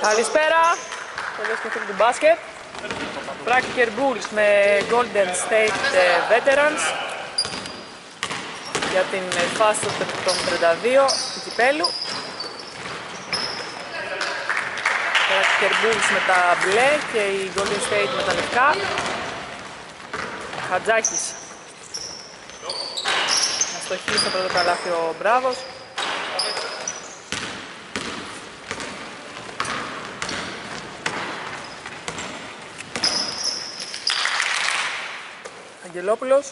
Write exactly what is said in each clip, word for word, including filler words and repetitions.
Καλησπέρα, εδώ στο φίλο του μπάσκετ. Practical Bulls με Golden State Veterans για την φάση των τριάντα δύο του κυπέλου. Practical Bulls με τα μπλε και η Golden State με τα λευκά. Χατζάκης να στοχίσει στο πρώτο καλάθι ο Μπράβος. Αγγελόπουλος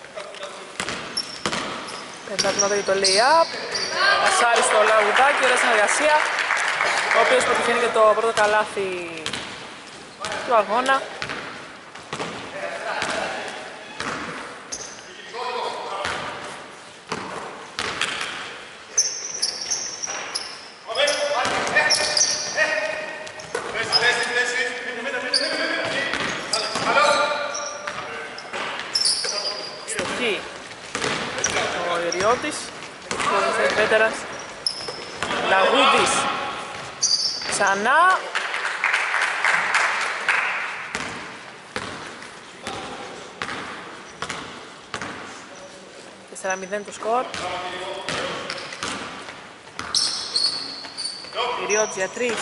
πεντά το lay-up, πασάρι στο Λαγουδάκι, ωραία συνεργασία, ο οποίος πετυχαίνει και το πρώτο καλάθι του αγώνα. Ο Ιριώτης, ο Βέτερας, Λαγούδης, ξανά. τέσσερα μηδέν το σκορ. Ιριώτης για τρεις.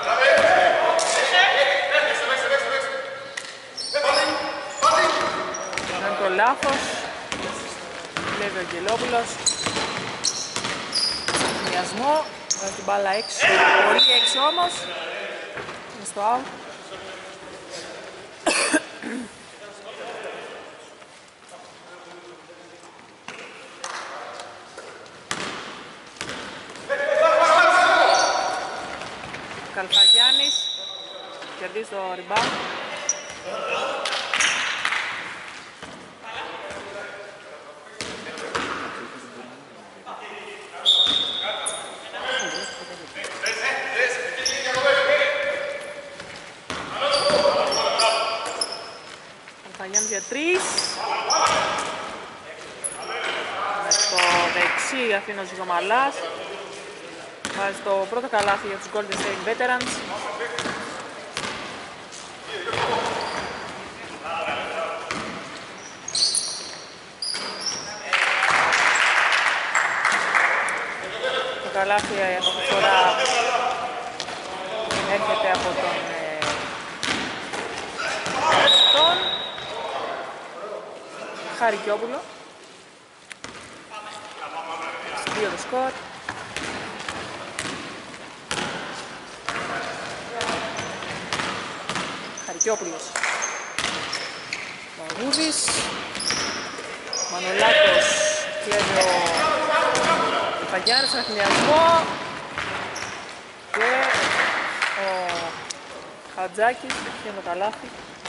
Είναι το λάθος. Βλέπει ο Αγγελόπουλος. Συνδυασμό. Βάζει την μπάλα έξω. Πολύ έξω όμως. Είναι στο out. Καλφαγιάννης. Κερδίζει το rebound. Για τρεις. Με το δεξί αφήνει ο Ζυγομαλάς. Βάζει το πρώτο καλάθι για τους Golden State Veterans. Το καλάθι αυτή τη φορά έρχεται από τον τον Χαρικιόπουλο. Δύο το σκορ. Χαρικιόπουλος. Μαγούδης. Μανολάκος. Κλέβει ο Παγιάννης, ένα χιλιασμό. Και ο Χατζάκης πετυχαίνει το καλάθι.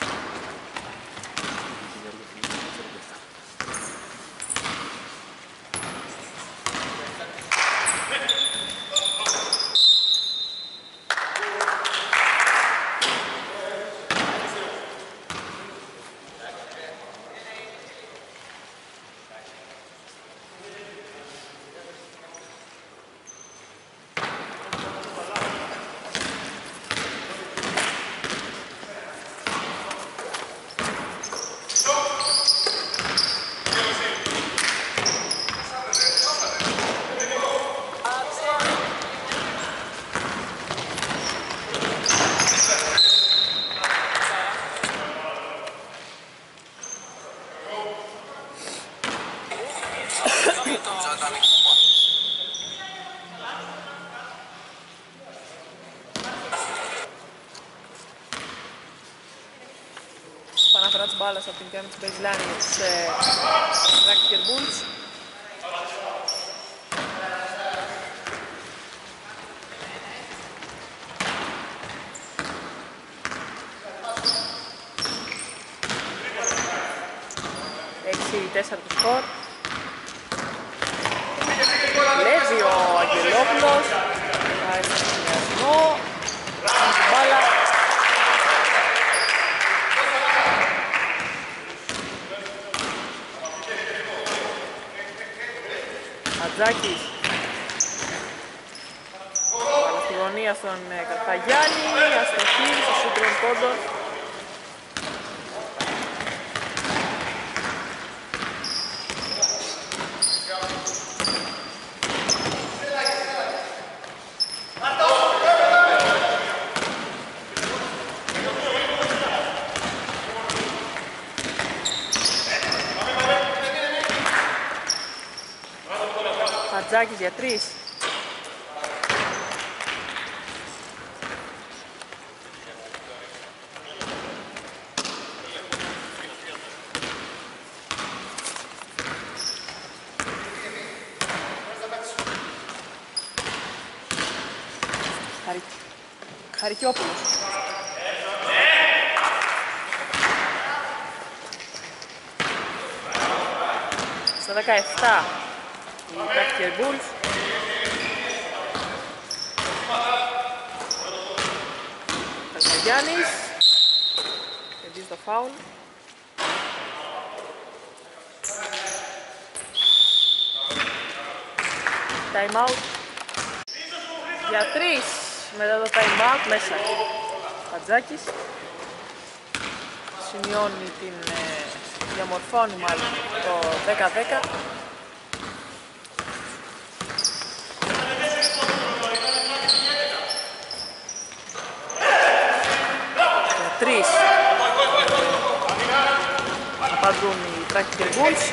Παναφορά της μπάλας από την κάμια της baseline για τους Practical Bulls. έξι τέσσερα το σκορ. Βλέπει ο Αγγελόπουλος. Πάει στον συνδυασμό. Κάνει την μπάλα. Χατζάκης. Μπάλα στη γωνία. γωνία στον Καρθαγιάννη, αστοχή στο σούτ των πόντων. Χατζάκης για τρεις. Χαρι... Χαρικιόπουλος. Στα δεκαεπτά η Practical Bulls. Καλκαγιάννης κερδίζει το φάουλ. Time out για τρεις μετά το time out μέσα. Χατζάκης σημειώνει την ε, διαμορφώνει μάλλον το δέκα δέκα. Τρεις απαντούν οι Practical Bulls.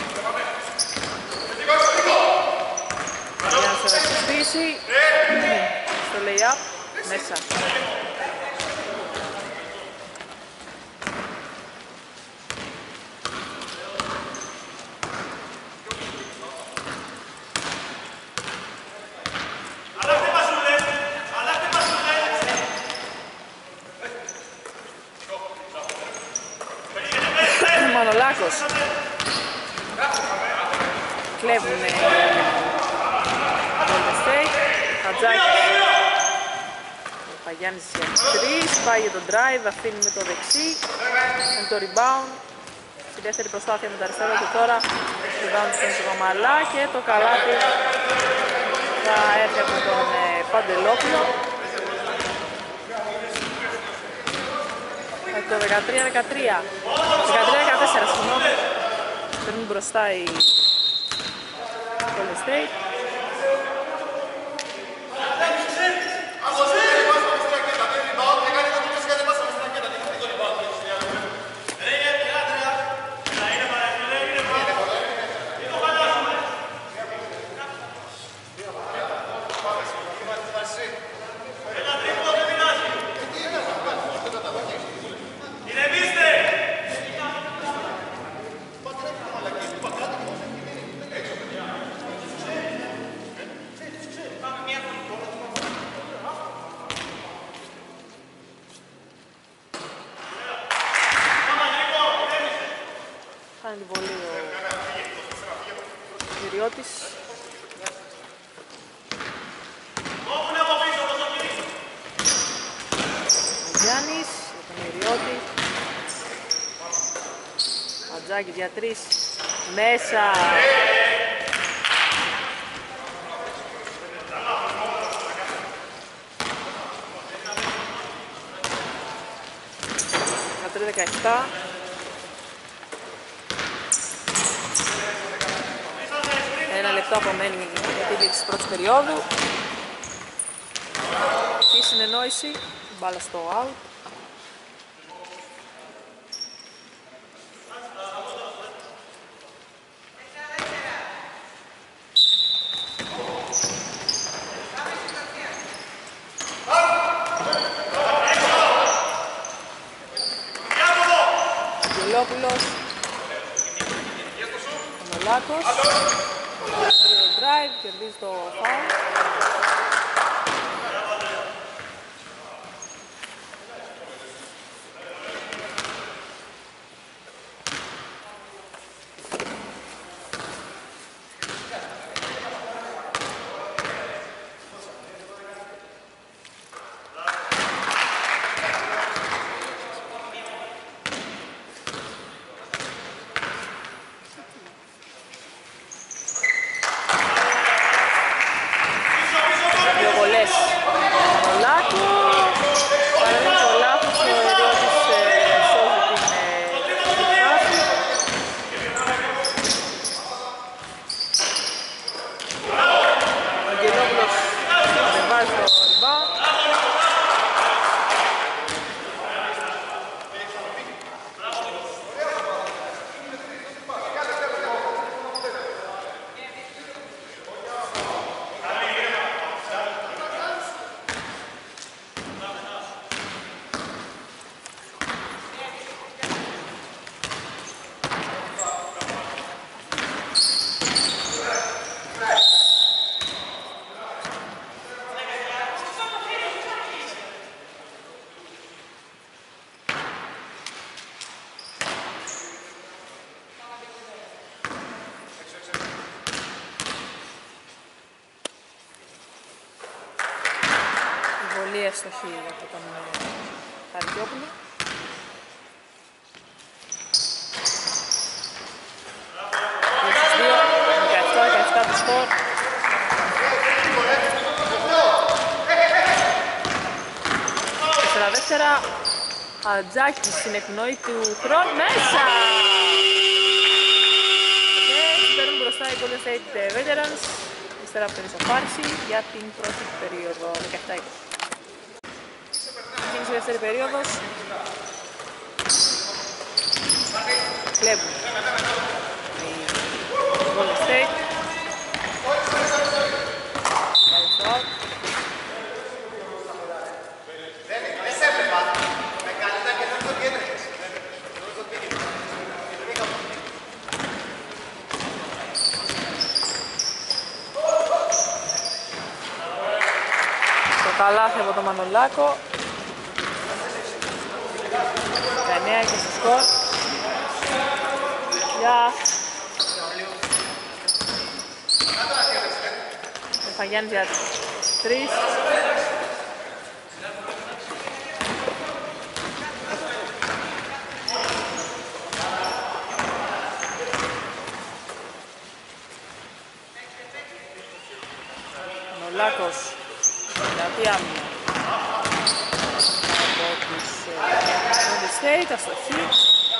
Για να σε ραξιστήσει στο lay-up μέσα. Μανολάκος. Κλέβουνε Golden State. Χατζάκης. Παγιάννης για τρεις, πάει για τον drive, αφήνει με το δεξί, με το rebound. Στη δεύτερη προσπάθεια με τα αριστερά και τώρα rebound στον Σιγομαλά και το καλάθι θα έρθει από τον ε, Παντελόπουλο. Το δεκατρία δεκατρία, δεκατρία δεκατέσσερα, συγγνώμη, παίρνουν μπροστά οι Golden State. Κάνει την βολή ο Κυριώτης. Ο Γιάννης για τον Κυριώτη. Ατζάκης για τρεις. Μέσα. δεκατρία δεκαεπτά. Ένα λεπτό απομένει για τη λήξη της πρώτης περίοδου. Η συνεννόηση, μπάλα στο out. Αγγελόπουλος. Μανολάκος. Drive, κερδίζει το foul. πάρει το rebound. Πολύ εύστοχη από τον Χαρικιόπουλο. δύο δεκαεπτά δεκαεπτά το σκορ. Τέσσερα δεύτερα. Χατζάκης στην εκπνοή του χρόνου μέσα! Και παίρνουν μπροστά οι Golden State Veterans ύστερα από την ισοφάρηση για την πρώτη περίοδο δεκαεπτά είκοσι. Ξεκίνησε η δεύτερη περίοδος. Κλέβουν οι Golden State. Πάει στο out. Το καλάθι από τον Μανολάκο. δεκαεννέα και στο σκορ. Γεια. Φαγιάννης για τρεις. Νολάκος. Δυνατή άμυνα. Από τους Golden State, αστοχή.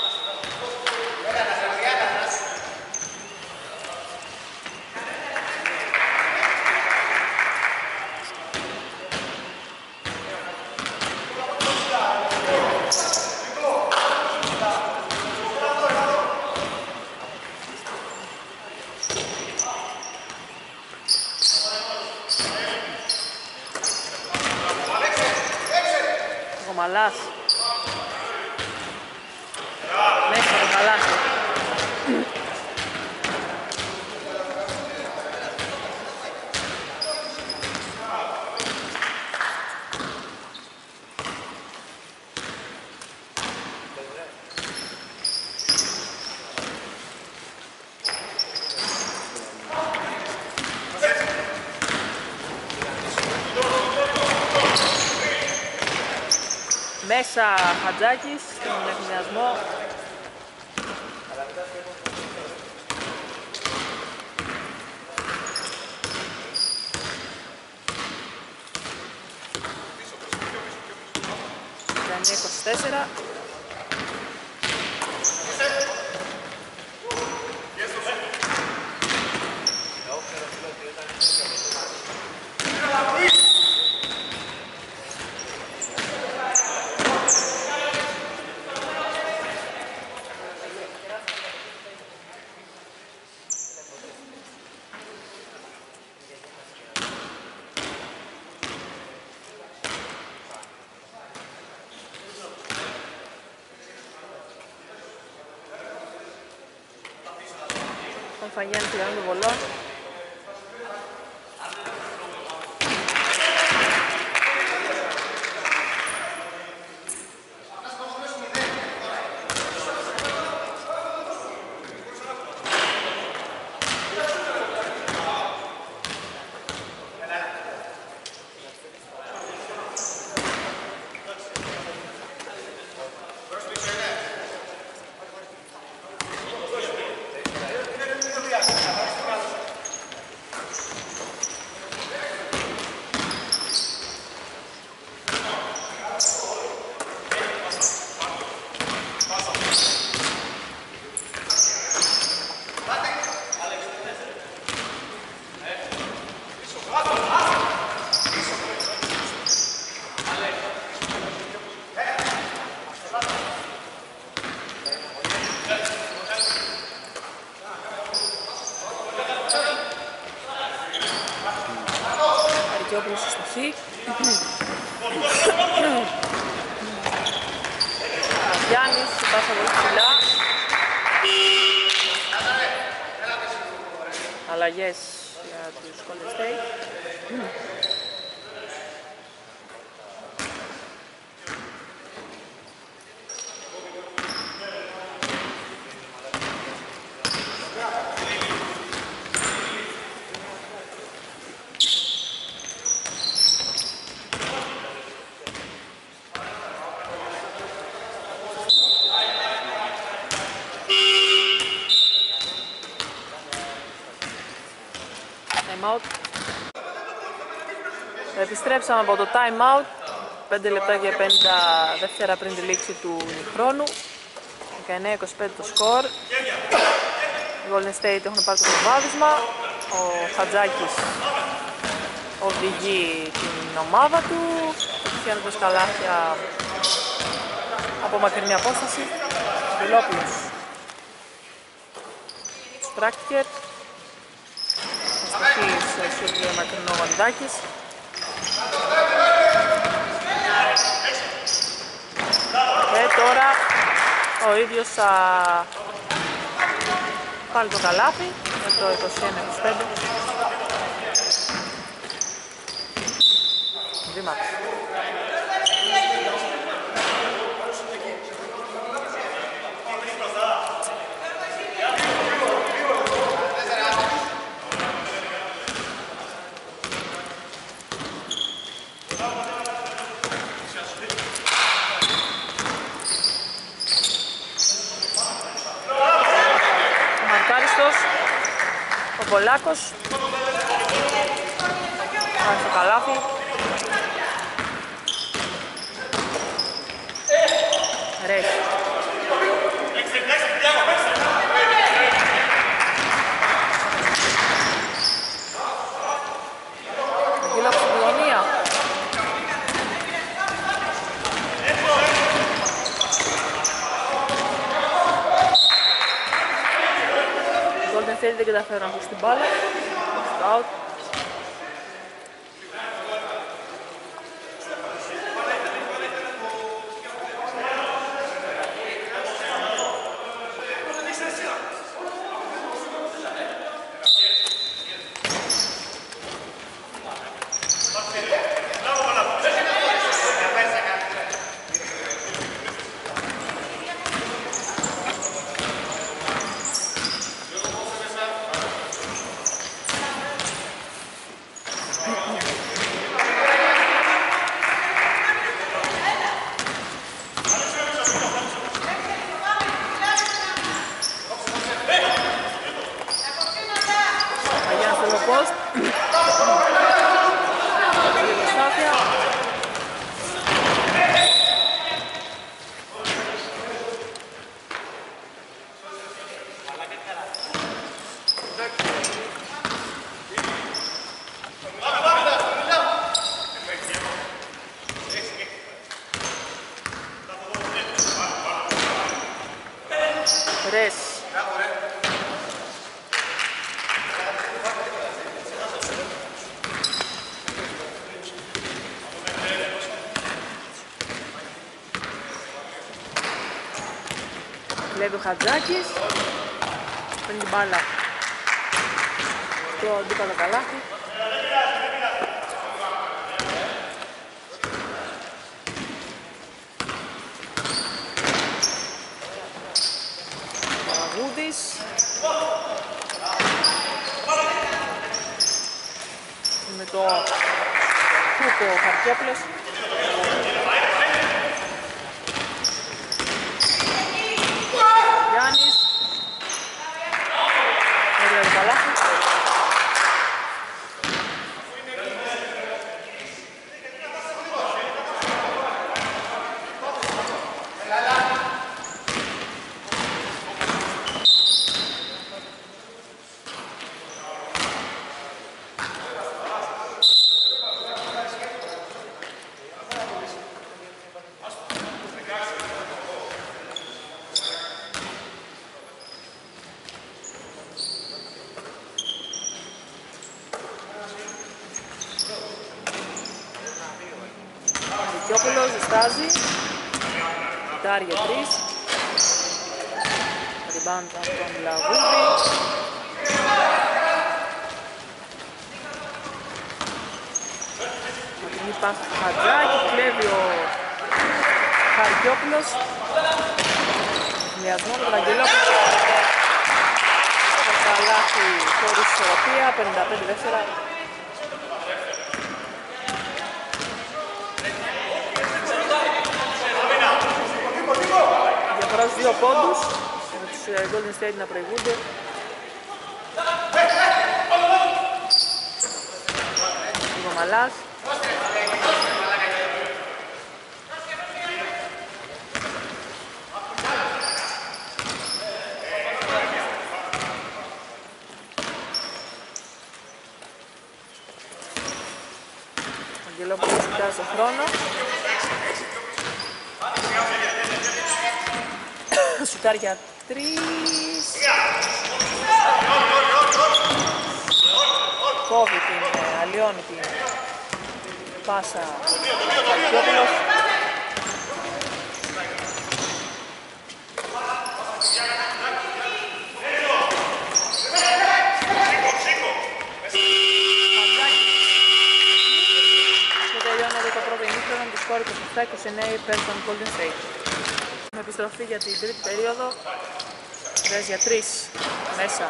Μαλάς. Μέσα το καλάθι. Μέσα Χατζάκης στον εκμοιασμό. δεκαεννέα είκοσι τέσσερα. Τον Φαγιάννη πληρώνει το βολό. Χατζόπουλος στο χ. Γιάννης, η πάσα πολύ ψηλά. Αλλαγές για τους Golden State. Επιστρέψαμε από το time out, πέντε λεπτά και πενήντα δεύτερα πριν τη λήξη του χρόνου. δεκαεννέα είκοσι πέντε το σκορ. Οι Golden State έχουν πάρει το προβάδισμα. Ο Χατζάκης οδηγεί την ομάδα του, πετυχαίνοντας καλάθια από μακρινή απόσταση. Βιλόπουλος, Στράκτικερ, αστοχής σε σούτ μακρινό Βαντάκης. Και τώρα ο ίδιος θα πάρει το καλάθι με το είκοσι ένα είκοσι πέντε. Βήμα. Ο Πολάκος πάει στο καλάθι. Ρες. Αγγίλα από την γωνία. Golden State δεν καταφέρουν να βγουν στην μπάλα. Out. Ρες. Κλέβει ο Χατζάκης. Παίρνει την μπάλα. Το αντίπαλο καλάθι. Αγούδης. Με το κούκο ο Χαρκιόπουλος. Γιάννης. Έδωσε το καλάθι. Χαρικιόπουλος ζεστάζει. Κοιτάρει για τρεις. Rebound από τον Λαγούδη. Μακρινή πάση του Χατζάκη, κλέβει ο Χαρικιόπουλος. Μοιασμό με τον Αγγελόπουλο. Το καλάθι χωρίς ισορροπία, πενήντα πέντε τέσσερα. Διαφορά στους δύο πόντους, με τους Golden State να προηγούνται. Λίγο Μαλάς. Αγγελόπουλος κοιτάζει τον χρόνο. Σουτάρει για τρεις. Κόβει την, αλλοιώνει την πάσα Χαρικιόπουλος. Και τελειώνει εδώ το πρώτο ημίχρονο του σκόρ είκοσι επτά είκοσι εννέα υπέρ των Golden State. Με επιστροφή για την τρίτη περίοδο. Δες για τρεις μέσα.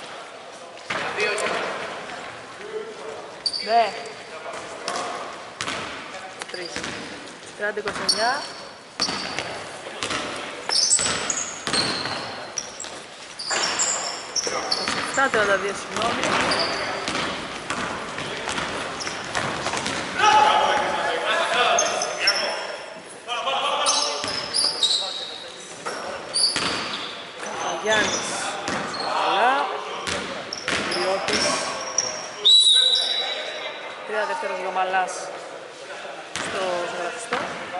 Ναι. Τρεις. τριάντα είκοσι εννέα. είκοσι επτά τριάντα δύο, συγγνώμη. Γιάννης, καλά, Κυριώτης, τρία δεύτερος Γομαλάς στο ζωγραφιστό.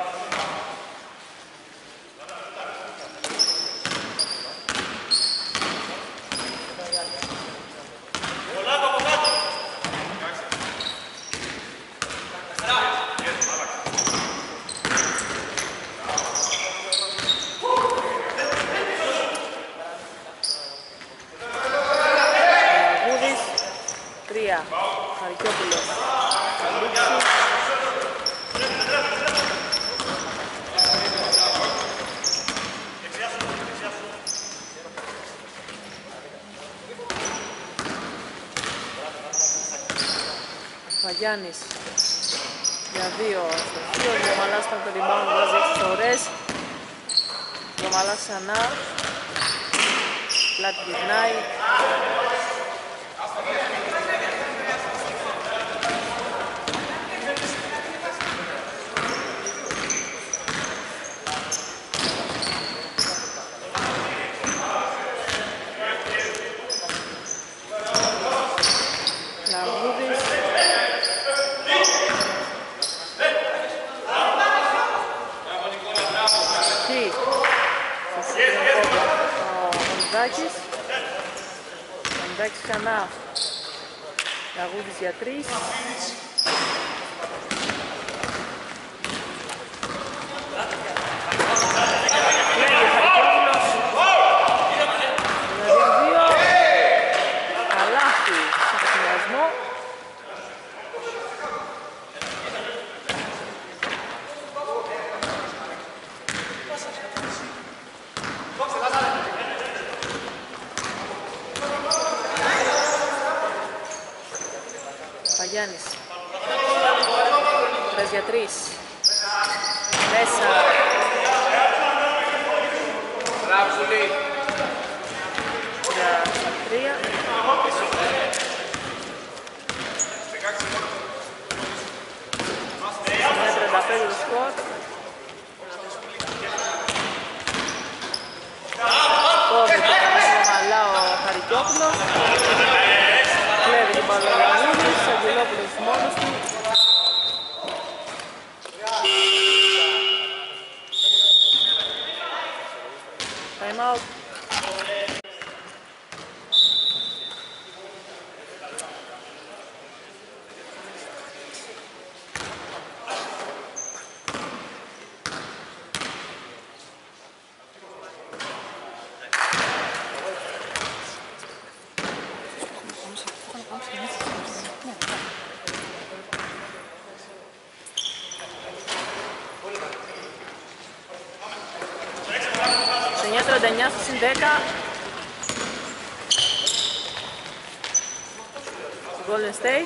Χαρικιόπουλος, Καλούτσι. Παγιάννης για δύο στο δύο, Διαμαλάς με το rebound, βάζει έξι φορές. Διαμαλάς ξανά, πλάτη γυρνάει. Αντάκης ξανά, Λαγούδης για τρεις. Κλέβει ο Χαρικιόπουλος. δύο δύο. Καλάθι στο παιχνιδιασμό. Παγιάννης. Τρες για τρεις. Μέσα. Για τρία. Μια τριάντα πέντε το σκορ. Κόβει το Μαλά ο Χαρικιόπουλος. Κλέβει την μπάλα ο Λαγούδης, Αγγελόπουλος μόνος του. Time out. μια τριάντα εννιά στο συν δέκα. Golden State.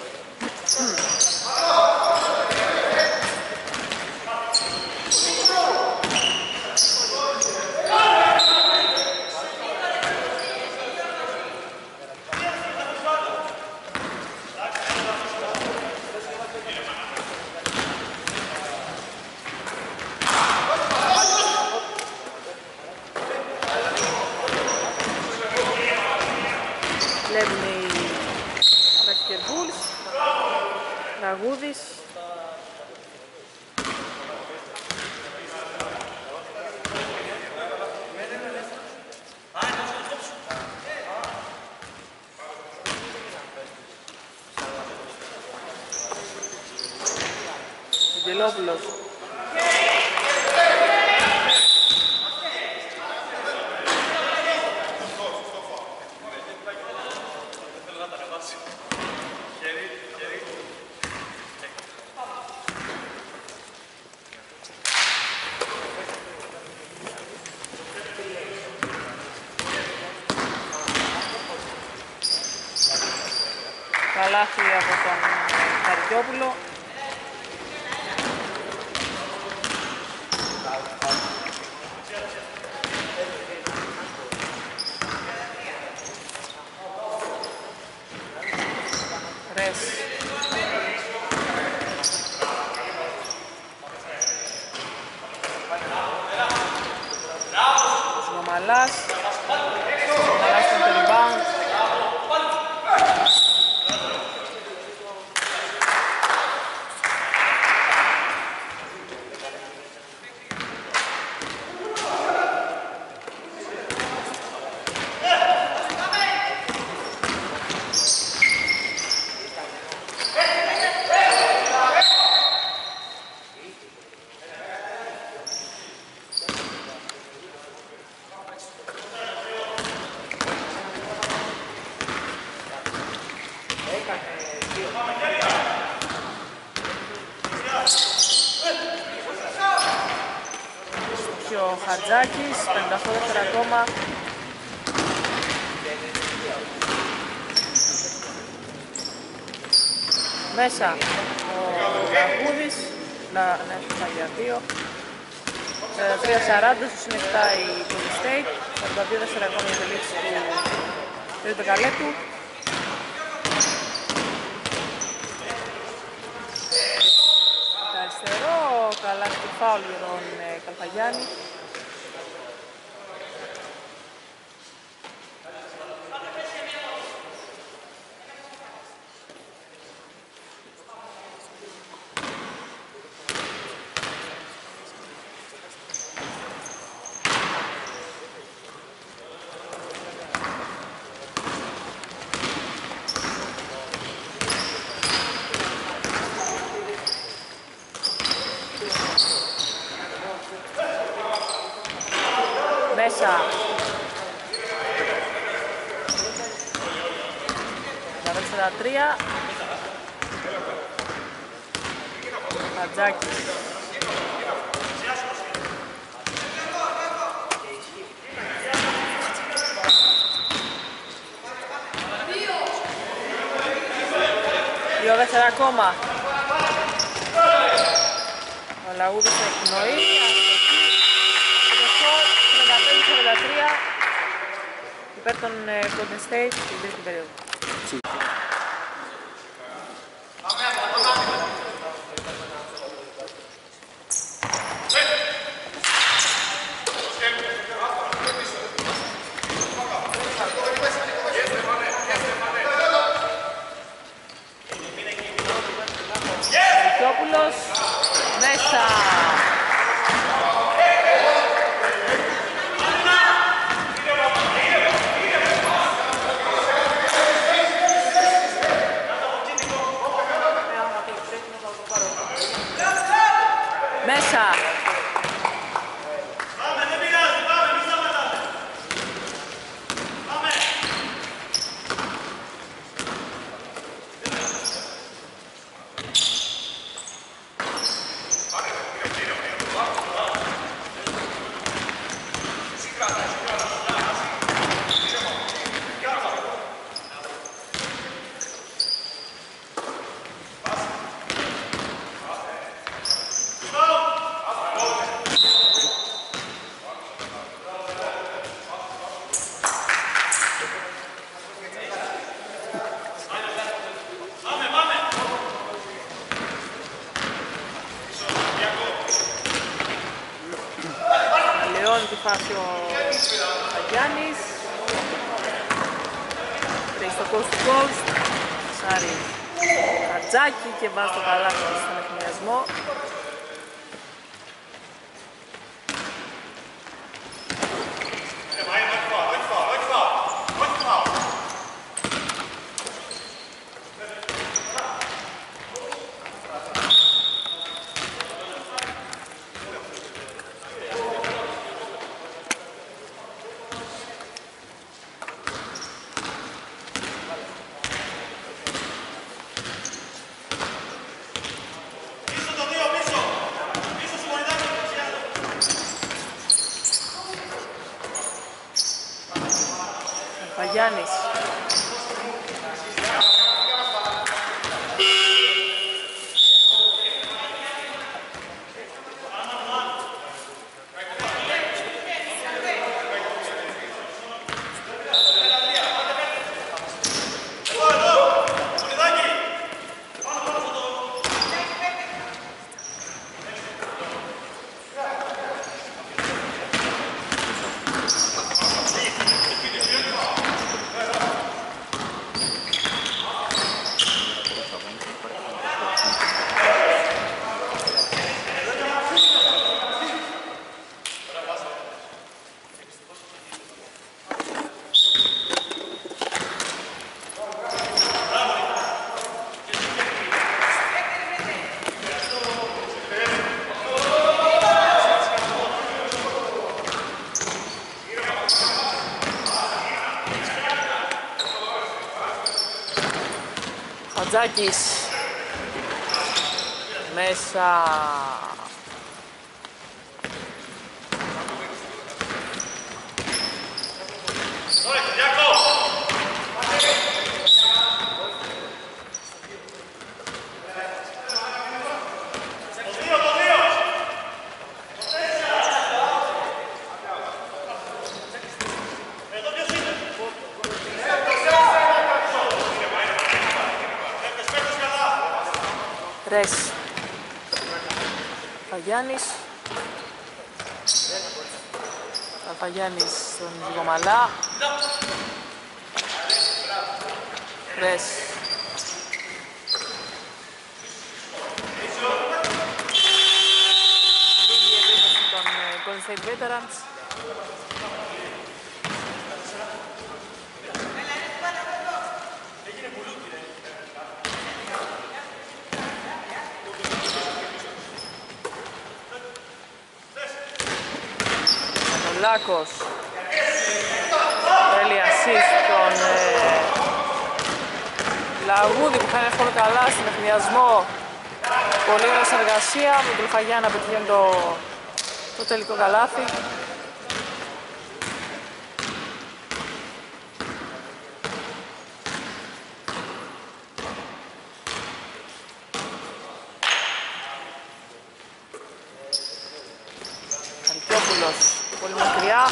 Βλέπουν οι Basketball Bulls. Τραγούδης. Αγγελόπουλος. Καλάθι από τον Καριόπουλο. Ρες. Σιγομαλάς. Σιγομαλάς στον το rebound. Και ο Χατζάκης, πενήντα οκτώ δεύτερα ακόμα. Μέσα ο Λαγούδης, να, ναι, θα για δύο. τρία σαράντα στο συν επτά η Golden State, σαράντα δύο δεύτερα ακόμα η τελείξη του τρίτου καλέτου. Αριστερό, καλά στο φάουλ για τον ε, Καλφαγιάννη. Μέσα. σαράντα τρία. Χατζάκης. Δύο δεύτερα ακόμα. Ο Λαούδης εκπνοεί. τριάντα πέντε σαράντα τρία υπέρ των Golden State στην τρίτη περίοδο. Ρικιόπουλος μέσα. Μέσα. Πάμε, δεν πειράζει, πάμε, μη σταματάτε. Πάμε. Εσύ κράτα, εσύ κράτα. Τελειώνει τη φάση ο Παγιάννης. Τρεις στο coast to coast. Σάρι Χατζάκη και βάζει το καλάθι στον ευθυνιασμό. Παγιάννης. Χατζάκης μέσα. Ρες. Παγιάννης. Παγιάννης στον Ζυγομαλά. Ρες. Λίγη επίθεση των Golden State Veterans. Λάκος. Θέλει assist τον ε, Λαγούδη που κάνει εύκολο καλά στην ευθυνιασμό. Πολύ ωραία συνεργασία με τον Φαγιά να πετυχαίνει το, το τελικό καλάθι. Πολύ μακριά.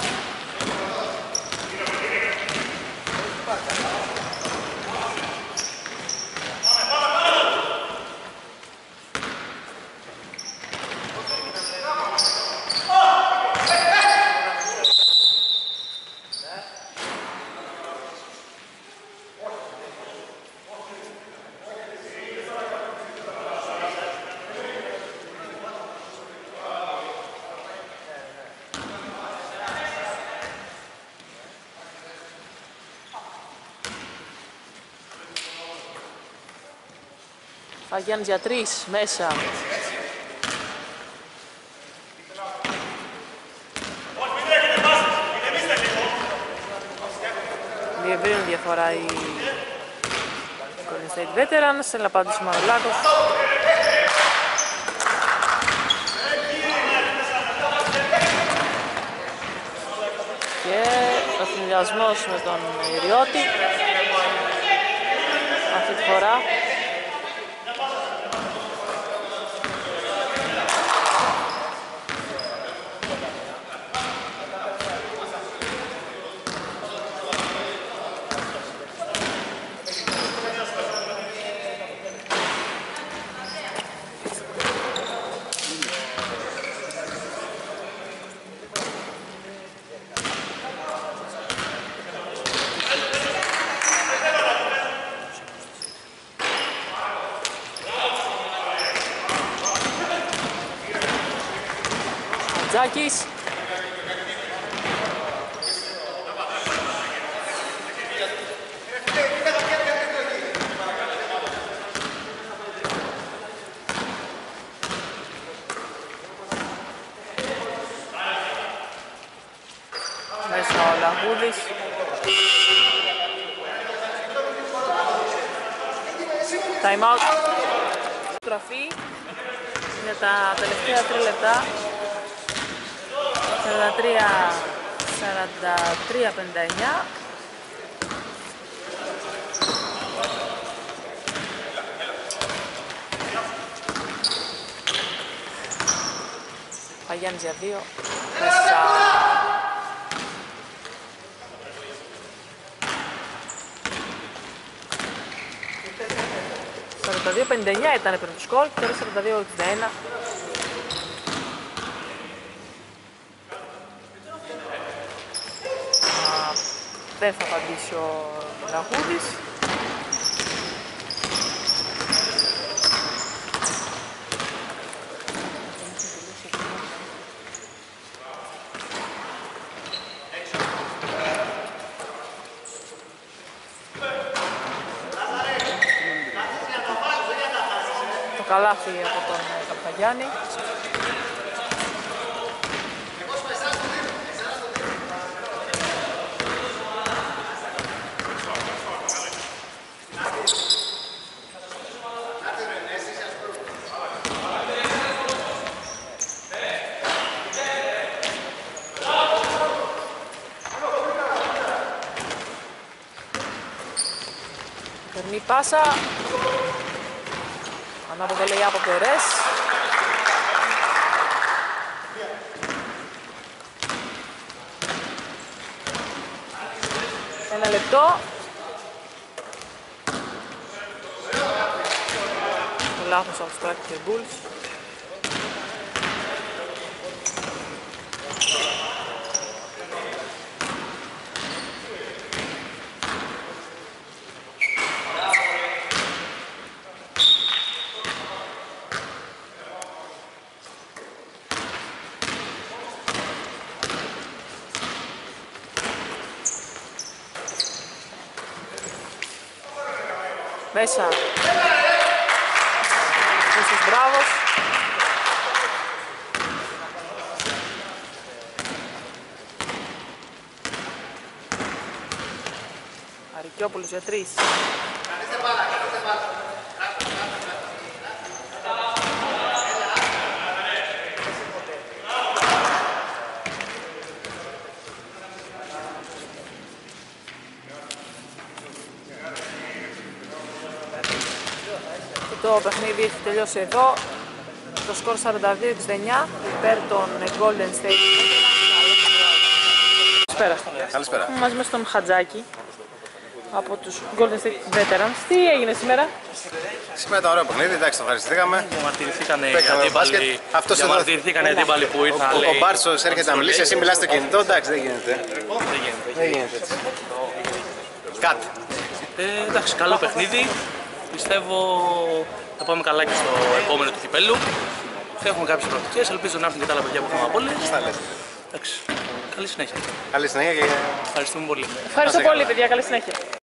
Παγιάννης για τρεις, μέσα. Διευρύνουν διαφορά οι Golden State Veterans, θέλει να απαντήσει ο Μαρολάκος. Και ο συνδυασμός με τον Ιριώτη. Αυτή τη φορά. Χατζάκης. Μέσα ο Λαγούδης. Time out. Στροφή για τα τελευταία τρία λεπτά. σαράντα τρία σαράντα τρία πενήντα εννιά. Παγιάννης για δύο. Μέσα. σαράντα δύο πενήντα εννιά ήταν πριν το σκορ και τώρα σαράντα δύο εξήντα ένα. Δεν θα απαντήσει ο Λαγούδης. Το καλάθι από τον Καρπαγιάννη. Περνή πάσα. Ανάποδο λέει από το Ρες. Ένα λεπτό. Το λάθος από το και Bulls. Μέσα. Ίσως μπράβος. Αρικιόπουλος για τρεις. Το παιχνίδι έχει τελειώσει εδώ. Το σκορ σαράντα δύο εξήντα εννιά υπέρ των Golden State. Καλησπέρα. Καλησπέρα. Μαζί με τον Χατζάκη από τους Golden State Veterans. Τι έγινε σήμερα? Σήμερα ήταν ωραίο παιχνίδι, εντάξει, το ευχαριστήκαμε. Διαμαρτυρηθήκανε οι αντίπαλοι, διαμαρτυρηθήκανε οι αντίπαλοι που ήρθαν. Ο, ο Μπάρτσος έρχεται να μιλήσει, εσύ μιλάς στο κινητό, εντάξει, δεν γίνεται. Δεν γίνεται. Δεν γίνεται έτσι. Κάτι. Ε, εντάξει, καλό παιχνίδι. Πιστεύω θα πάμε καλά και στο επόμενο του κυπέλλου. Έχουμε κάποιες προοπτικές, ελπίζω να έρθουν και τα άλλα παιδιά που έχουμε απόλυτα. Εντάξει, καλή συνέχεια. Καλή συνέχεια και... Ευχαριστούμε πολύ. Ευχαριστώ πολύ παιδιά, καλή συνέχεια.